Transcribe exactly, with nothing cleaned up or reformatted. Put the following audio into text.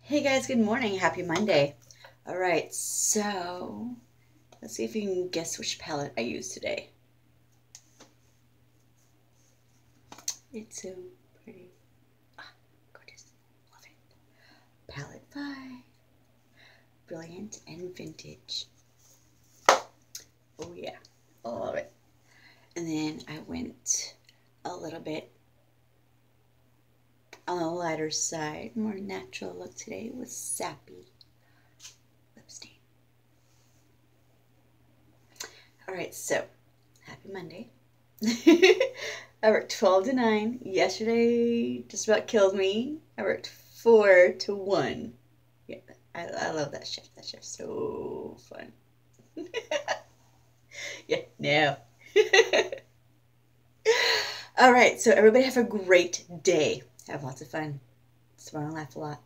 Hey guys, good morning. Happy Monday. All right, so let's see if you can guess which palette I used today. It's so pretty. Ah, gorgeous. Love it. Palette five. Brilliant and vintage. Oh yeah, I love it. And then I went a little bit on the lighter side, more natural look today with Sappy lip stain. All right, so happy Monday. I worked twelve to nine. Yesterday just about killed me. I worked four to one. Yeah, I, I love that shift. That shift's so fun. Yeah, no. All right, so everybody have a great day. Have lots of fun. Smile and laugh a lot.